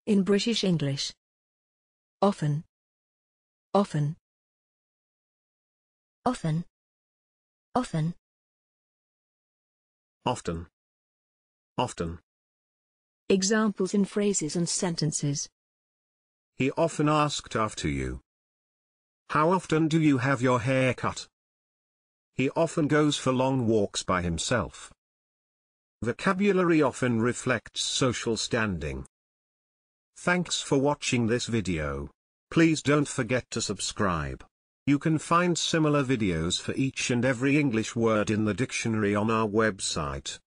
In British English. Often. Often. Often. Often. Often. Often. Examples in phrases and sentences. He often asked after you. How often do you have your hair cut? He often goes for long walks by himself. Vocabulary often reflects social standing. Thanks for watching this video. Please don't forget to subscribe. You can find similar videos for each and every English word in the dictionary on our website.